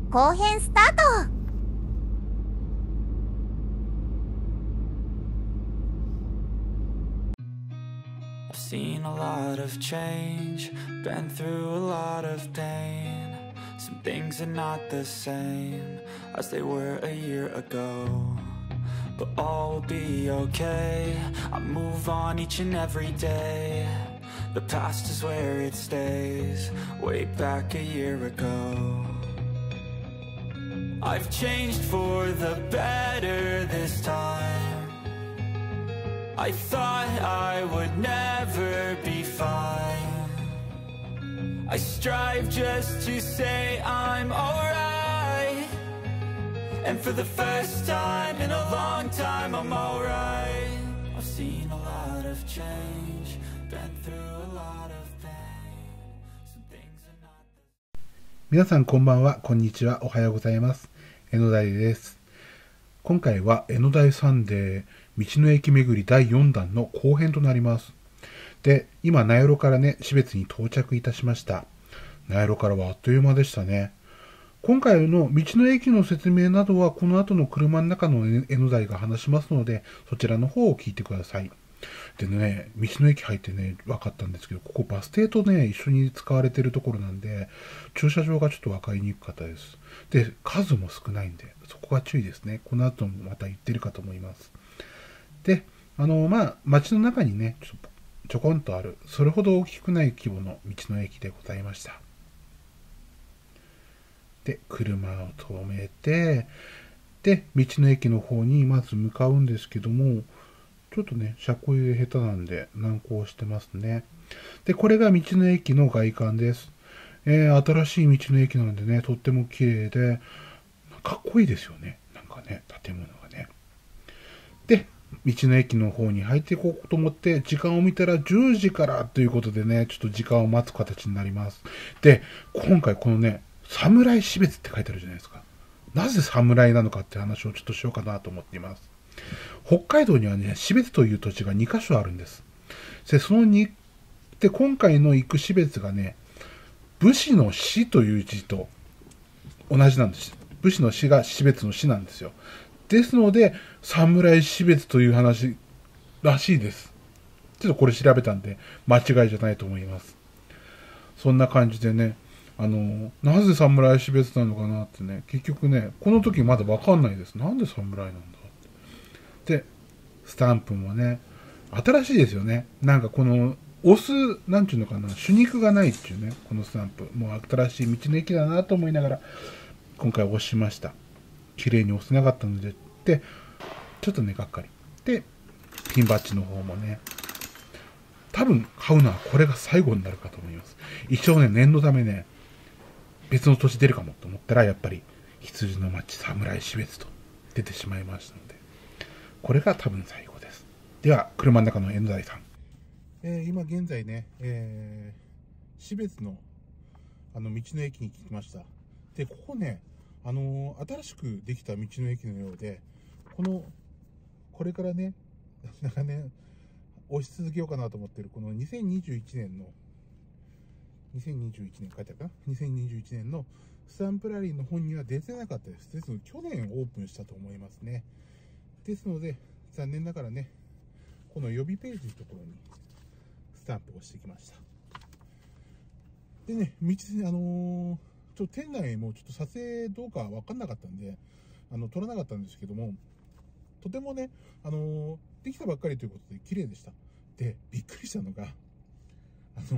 後編スタート。 I've seen a lot of change, been through a lot of pain. Some things are not the same as they were a year ago, but all will be okay. I move on each and every day. The past is where it stays, way back a year ago. I've changed for the better this time. I thought I would never be fine. I strive just to say I'm alright, and for the first time in a long time I'm alright. I've seen a lot of change, been through a lot of pain. Some things are not the... 皆さんこんばんは、こんにちは、おはようございます。江野大です。今回は江野大サンデー道の駅巡り第4弾の後編となります。で、今、名寄からね、標津に到着いたしました。名寄からはあっという間でしたね。今回の道の駅の説明などはこの後の車の中の江野大が話しますので、そちらの方を聞いてください。でね、道の駅入ってね、分かったんですけど、ここバス停とね、一緒に使われているところなんで、駐車場がちょっと分かりにくかったです。で、数も少ないんで、そこが注意ですね。この後もまた言ってるかと思います。で、街の中にね、ちょこんとある、それほど大きくない規模の道の駅でございました。で、車を止めて、で、道の駅の方にまず向かうんですけども、ちょっとね、車庫入れ下手なんで難航してますね。で、これが道の駅の外観です。新しい道の駅なんでね、とっても綺麗で、かっこいいですよね。なんかね、建物がね。で、道の駅の方に入っていこうと思って、時間を見たら10時からということでね、ちょっと時間を待つ形になります。で、今回このね、侍標津って書いてあるじゃないですか。なぜ侍なのかって話をちょっとしようかなと思っています。北海道にはね、標津という土地が2カ所あるんです。で、その2、で、今回の行く標津がね、武士の士という字と同じなんです。武士の士が標津の士なんですよ。ですので、侍標津という話らしいです。ちょっとこれ調べたんで、間違いじゃないと思います。そんな感じでね、なぜ侍標津なのかなってね、結局ね、この時まだわかんないです。なんで侍なんだって。で、スタンプもね、新しいですよね。なんかこの、押す、なんていうのかな、手肉がないっていうね、このスタンプ。もう新しい道の駅だなと思いながら、今回押しました。綺麗に押せなかったので、で、ちょっとね、がっかり。で、ピンバッジの方もね、多分買うのはこれが最後になるかと思います。一応ね、念のためね、別の年出るかもと思ったら、やっぱり羊の町侍標津と出てしまいましたので、これが多分最後です。では、車の中のN大さん。今現在ね、標津の道の駅に来ました。で、ここね、新しくできた道の駅のようで、これからね、なんかね、押し続けようかなと思ってる、この2021年書いてあるかな ?2021 年のスタンプラリーの本には出てなかったです。ですので、去年オープンしたと思いますね。ですので、残念ながらね、この予備ページのところにスタンプを押してきました。でね、店内もちょっと撮影どうかわかんなかったんで、撮らなかったんですけども、とてもね、できたばっかりということで綺麗でした。で、びっくりしたのが、道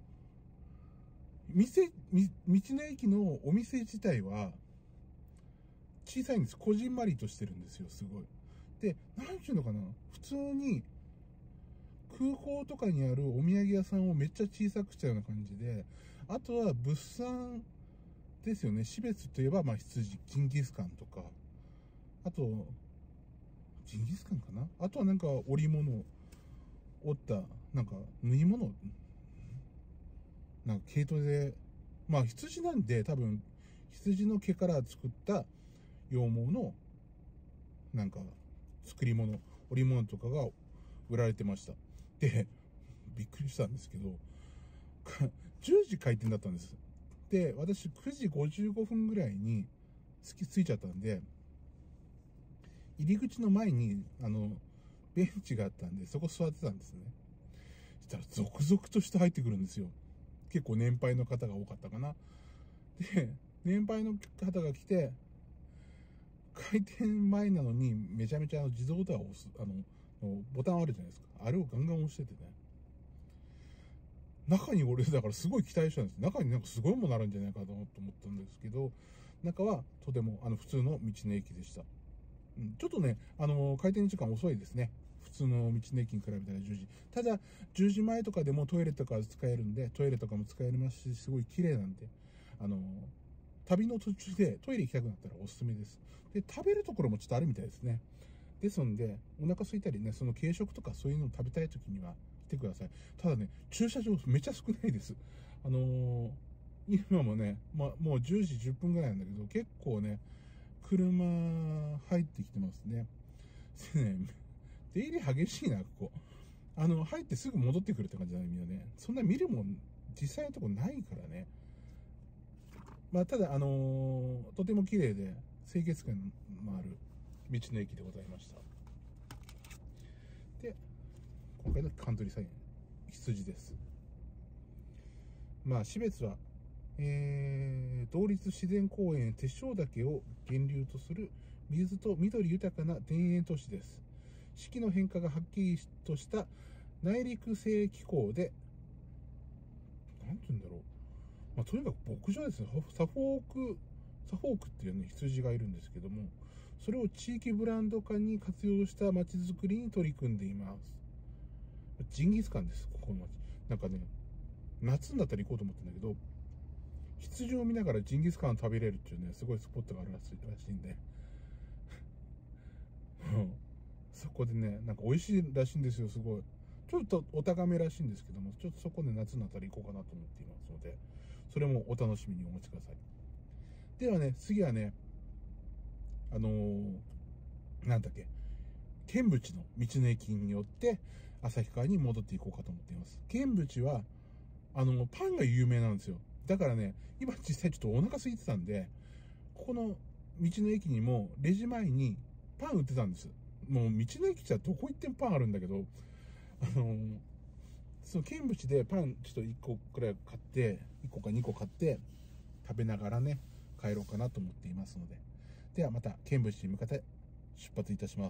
の駅のお店自体は小さいんです。こじんまりとしてるんですよ、すごい。で、なんていうのかな、普通に空港とかにあるお土産屋さんをめっちゃ小さくしたような感じで、あとは物産ですよね。標津といえば、羊、ジンギスカンとか、あと、ジンギスカンかな、あとはなんか織物、折った、なんか縫い物、なんか毛糸で、羊なんで多分、羊の毛から作った羊毛の、なんか、作り物、織物とかが売られてました。で、びっくりしたんですけど、10時開店だったんです。で、私9時55分ぐらいについちゃったんで、入り口の前に、ベンチがあったんで、そこ座ってたんですね。そしたら、続々として入ってくるんですよ。結構年配の方が多かったかな。で、年配の方が来て、開店前なのに、めちゃめちゃ自動ドアを押す、ボタンあるじゃないですか。あれをガンガン押しててね。中に俺、だからすごい期待したんです。中になんかすごいものあるんじゃないかと思ったんですけど、中はとても、普通の道の駅でした。ちょっとね、開店時間遅いですね。普通の道の駅に比べたら10時。ただ、10時前とかでもトイレとか使えるんで、トイレとかも使えますし、すごい綺麗なんで、旅の途中でトイレ行きたくなったらおすすめです。で、食べるところもちょっとあるみたいですね。ですので、お腹空いたりね、その軽食とかそういうのを食べたい時には来てください。ただね、駐車場めっちゃ少ないです。今もね、もう10時10分ぐらいなんだけど、結構ね、車入ってきてますね。ね、出入り激しいな、ここ。入ってすぐ戻ってくるって感じだね、みんなね。そんな見るもん、実際のとこないからね。まあ、ただ、とても綺麗で、清潔感のある道の駅でございました。で、今回のカントリーサイン、羊です。まあ、標津は、同立自然公園手塩岳を源流とする水と緑豊かな田園都市です。四季の変化がはっきりとした内陸性気候で、なんて言うんだろう。まあ、とにかく牧場ですね。サフォークっていうね、羊がいるんですけども、それを地域ブランド化に活用した街づくりに取り組んでいます。ジンギスカンです、ここの街。なんかね、夏になったら行こうと思ってんだけど、羊を見ながらジンギスカン食べれるっていうね、すごいスポットがあるらしいんで、そこでね、なんか美味しいらしいんですよ、すごい。ちょっとお高めらしいんですけども、ちょっとそこで夏になったら行こうかなと思っていますので、それもお楽しみにお待ちください。ではね、次はね、なんだっけ、剣淵の道の駅によって旭川に戻っていこうかと思っています。剣淵は、パンが有名なんですよ。だからね、今実際ちょっとお腹空いてたんで、ここの道の駅にもレジ前にパン売ってたんです。もう道の駅じゃどこ行ってもパンあるんだけど、その剣淵でパンちょっと1個くらい買って、1個か2個買って食べながらね、帰ろうかなと思っていますので。ではまた剣淵に向かって出発いたします。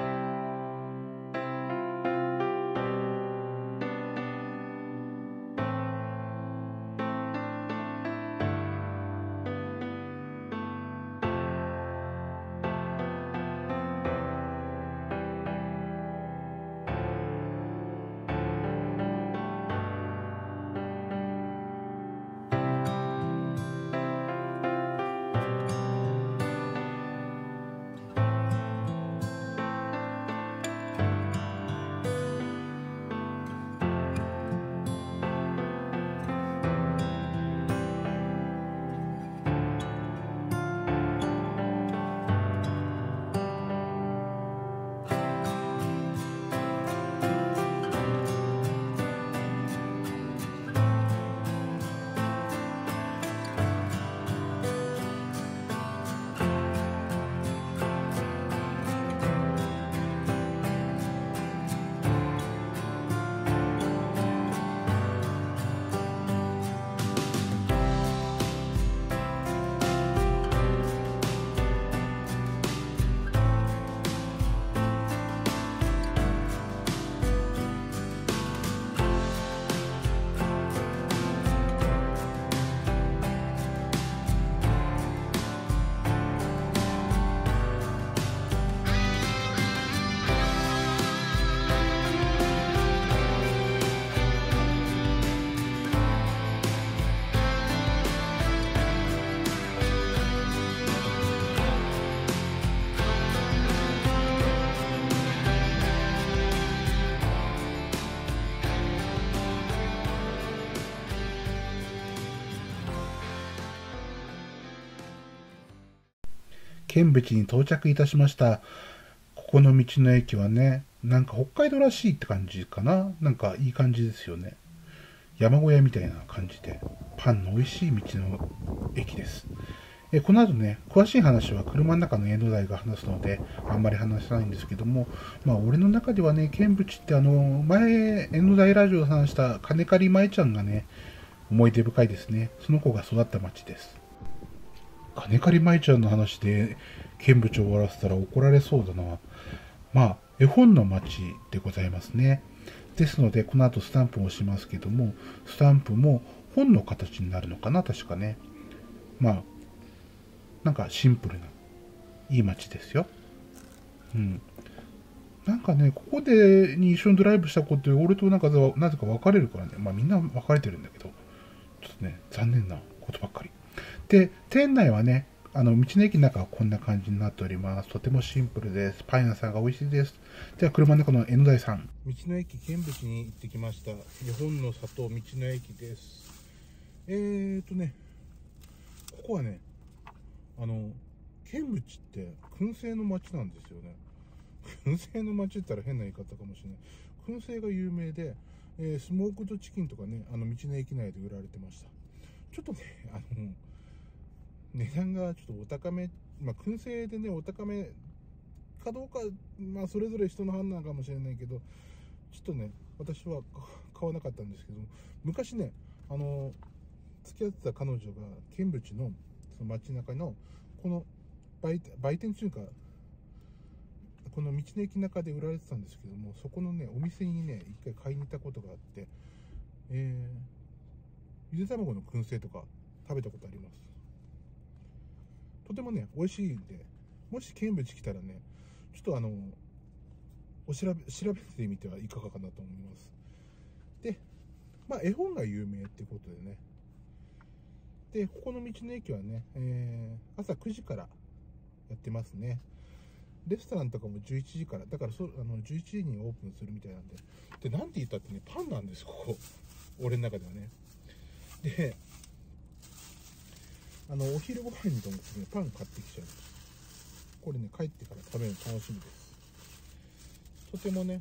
剣淵に到着いたしました。ここの道の駅はね、なんか北海道らしいって感じかな。なんかいい感じですよね。山小屋みたいな感じで、パンの美味しい道の駅です。 この後ね、詳しい話は車の中のエンド台が話すので、あんまり話さないんですけども、まあ、俺の中ではね、ケンブチって前、エンド台ラジオで話した金狩舞ちゃんがね、思い出深いですね。その子が育った町です。金狩舞ちゃんの話で、ケンブチを終わらせたら怒られそうだな。まあ、絵本の町でございますね。ですので、この後スタンプを押しますけども、スタンプも本の形になるのかな、確かね。まあ、なんかシンプルな、いい街ですよ。うん。なんかね、ここでに一緒にドライブした子って俺となぜか別れるからね。まあみんな別れてるんだけど、ちょっとね、残念なことばっかり。で、店内はね、道の駅の中はこんな感じになっております。とてもシンプルです。パン屋さんが美味しいです。では、車の中の江ノ台さん。道の駅見物に行ってきました。日本の里道の駅です。ここはね、見物って燻製の街なんですよね。燻製の街って言ったら変な言い方かもしれない。燻製が有名で、スモークドチキンとかね、道の駅内で売られてました。ちょっとね、値段がちょっとお高め、まあ、燻製でね、お高めかどうか、まあ、それぞれ人の判断かもしれないけど、ちょっとね、私は買わなかったんですけども、昔ね、付き合ってた彼女が、見物の、その街中の、この売店中華、この道の駅の中で売られてたんですけども、そこのね、お店にね、一回買いに行ったことがあって、ゆで卵の燻製とか食べたことあります。とてもね、美味しいんで、もし見物来たらね、ちょっと調べてみてはいかがかなと思います。で、まあ、絵本が有名ってことでね。で、ここの道の駅はね、朝9時からやってますね。レストランとかも11時から、だから11時にオープンするみたいなんで。で、なんて言ったってね、パンなんです、ここ。俺の中ではね。で、お昼ご飯にと思ってね、パン買ってきちゃうんです。これね、帰ってから食べるの楽しみです。とてもね、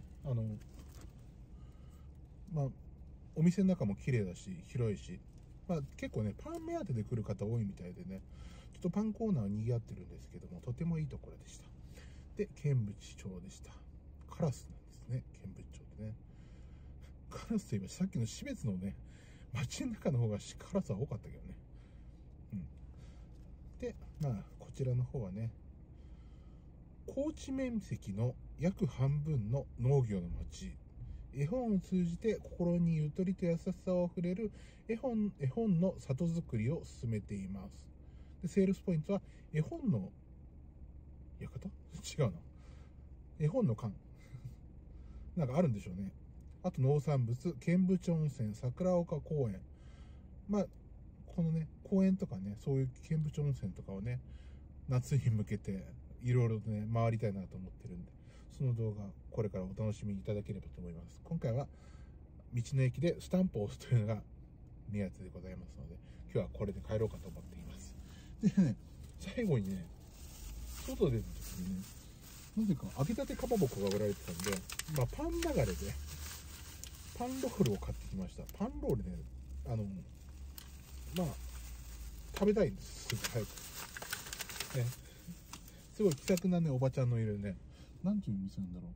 まあ、お店の中も綺麗だし、広いし、まあ、結構ね、パン目当てで来る方多いみたいでね、ちょっとパンコーナーは賑わってるんですけども、とてもいいところでした。で、見物町でした。カラスなんですね、見物町ってね。カラスといえばさっきの標津のね、街の中の方がカラスは多かったけどね。うん。で、まあ、こちらの方はね、高地面積の約半分の農業の町。絵本を通じて心にゆとりと優しさを触れる絵本の里づくりを進めています。で、セールスポイントは絵本の館？違うな。絵本の館。なんかあるんでしょうね。あと農産物、見物温泉、桜岡公園。まあ、このね、公園とかね、そういう見物温泉とかをね、夏に向けていろいろとね、回りたいなと思ってるんで、その動画、これからお楽しみいただければと思います。今回は、道の駅でスタンプを押すというのが目当てでございますので、今日はこれで帰ろうかと思っています。でね、最後にね、外出た時にね、なぜか揚げたてかまぼこが売られてたんで、まあ、パン流れで、パンロールを買ってきました。パンロールね、まあ、食べたいんです。すぐ早く。ね。すごい気さくなね、おばちゃんのいるね、なんていう店なんだろう。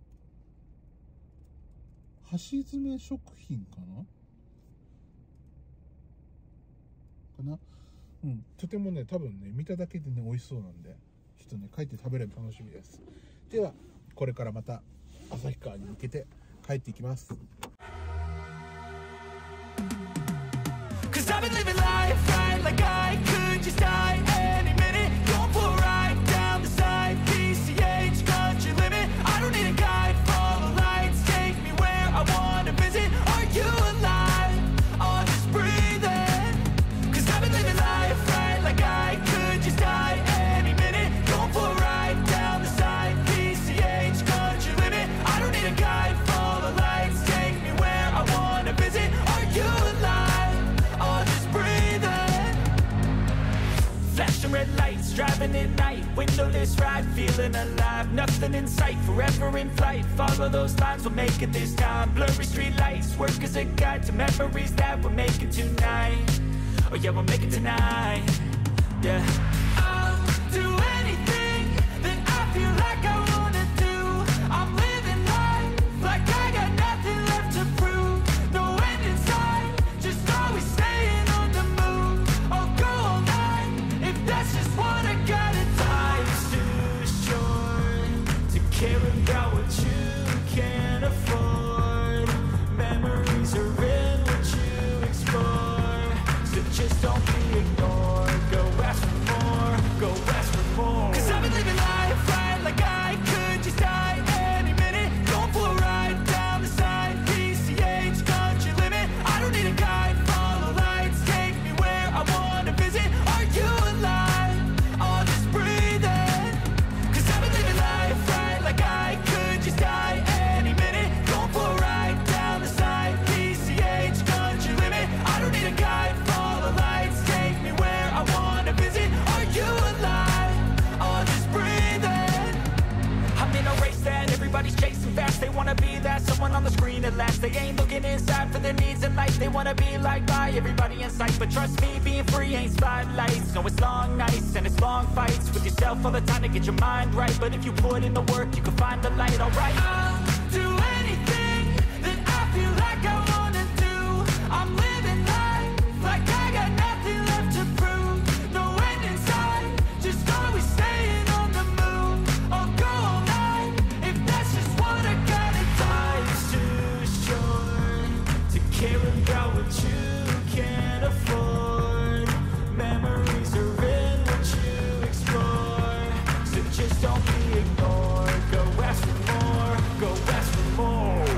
橋爪食品かなうん。とてもね、多分ね、見ただけでね、美味しそうなんで、ちょっとね、帰って食べれば楽しみです。では、これからまた、旭川に向けて帰っていきます。 I've been living life right like I could just die any minute. Going for a ride down the side, PCH country limit. I don't need a guide, follow lights, take me where I wanna visit. Are you alive? I'll just breathe in. 'Cause I've been living life right like I could just die any minute. Going for a ride down the side, PCH country limit. I don't need a guide, follow lights, take me where I wanna visit. Are you alive? Flashing red lights, driving at night, windowless ride, feeling alive. Nothing in sight, forever in flight. Follow those lines, we'll make it this time. Blurry street lights, work as a guide to memories that we're making tonight. Oh yeah, we'll make it tonight. Yeah. They wanna be like by everybody in sight, but trust me, being free ain't spotlights. No, it's long nights and it's long fights with yourself all the time to get your mind right. But if you put in the work, you can find the light. Alright, I'll do anything that I feel like I wanna do. I'm living life like I got nothing left to prove. No end in sight, just always staying on the move. I'll go all night if that's just what I gotta do. Life's too short to care about what you can't afford. Memories are in what you explore, so just don't be ignored. Go ask for more, go ask for more.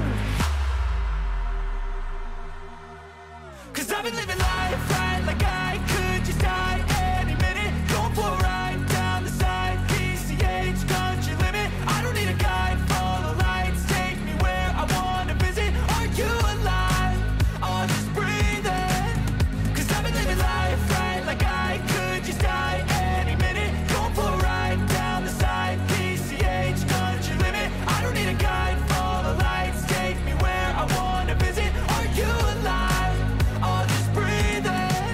'Cause I've been living life right like I could just die any minute. Going for a ride down the side, PCH country limit. I don't need a guide, follow lights, take me where I wanna visit. Are you alive? I'll just breathe in. 'Cause I've been living life right like I could just die any minute. Going for a ride down the side, PCH country limit. I don't need a guide, follow lights, take me where I wanna visit. Are you alive? I'll just breathe in.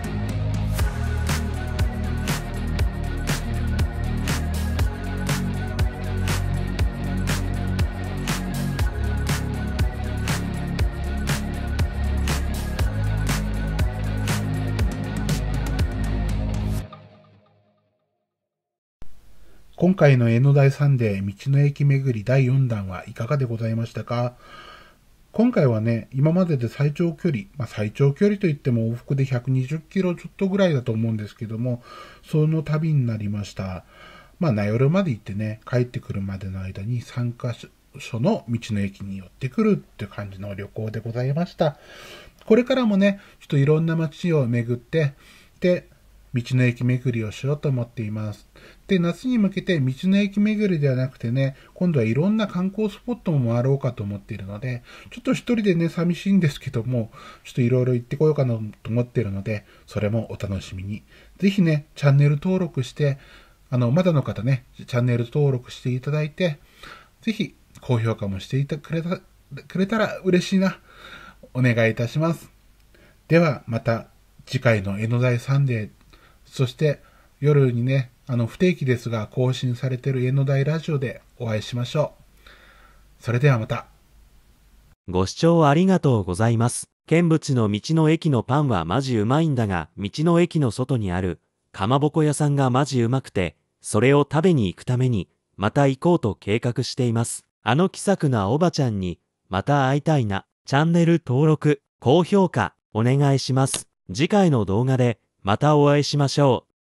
今回の江ノ台サンデー道の駅巡り第4弾はいかがでございましたか？今回はね、今までで最長距離、最長距離といっても往復で120キロちょっとぐらいだと思うんですけども、その旅になりました。名寄まで行ってね、帰ってくるまでの間に3カ所の道の駅に寄ってくるっていう感じの旅行でございました。これからもね、ちょっといろんな街を巡って、で、道の駅巡りをしようと思っています。で、夏に向けて道の駅巡りではなくてね、今度はいろんな観光スポットも回ろうかと思っているので、ちょっと一人でね、寂しいんですけども、ちょっといろいろ行ってこようかなと思っているので、それもお楽しみに。ぜひね、チャンネル登録して、まだの方ね、チャンネル登録していただいて、ぜひ高評価もしてくれたら嬉しいな。お願いいたします。ではまた次回の江ノ台サンデー、そして夜にね、不定期ですが更新されている江ノ台ラジオでお会いしましょう。それではまた。 ご視聴ありがとうございます。剣淵の道の駅のパンはマジうまいんだが、道の駅の外にあるかまぼこ屋さんがマジうまくて、それを食べに行くためにまた行こうと計画しています。気さくなおばちゃんにまた会いたいな。チャンネル登録、高評価お願いします。次回の動画でまたお会いしましょう。